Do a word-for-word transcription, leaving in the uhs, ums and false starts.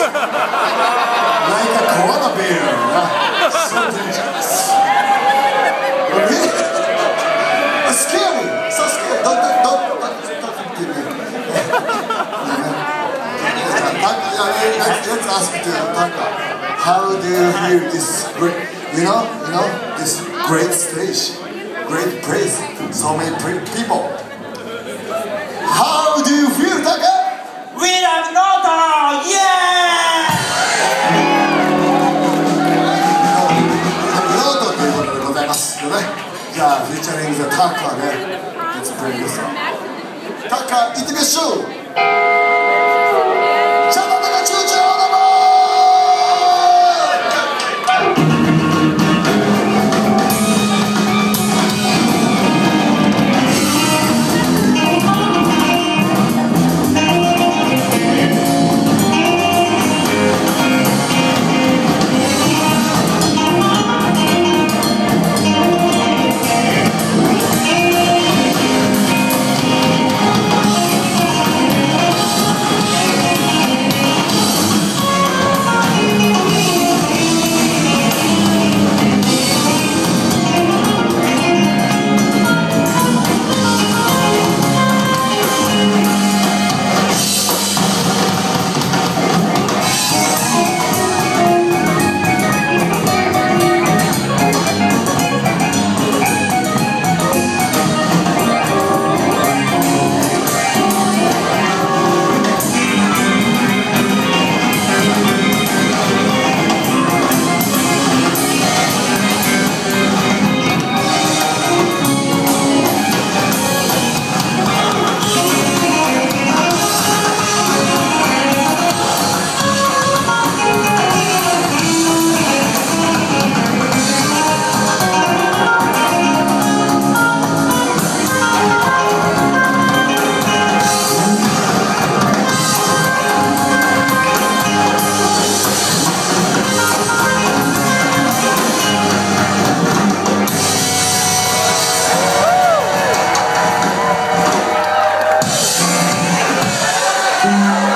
Like a koala bear. So dangerous. Really? Scary. So scary. Don't, don't, don't, don't, don't to me. Let's, let's ask to Taka. How do you feel this great, you know, you know, this great stage, great place, so many people. How do you feel, Taka? We love Norton! Yeah! Norton ということでございますよね。じゃあ、フィーチャリングザタッカーね。Let's play this one. タッカー、行ってみましょう。チャタタカチューチューオーダーボー Yeah.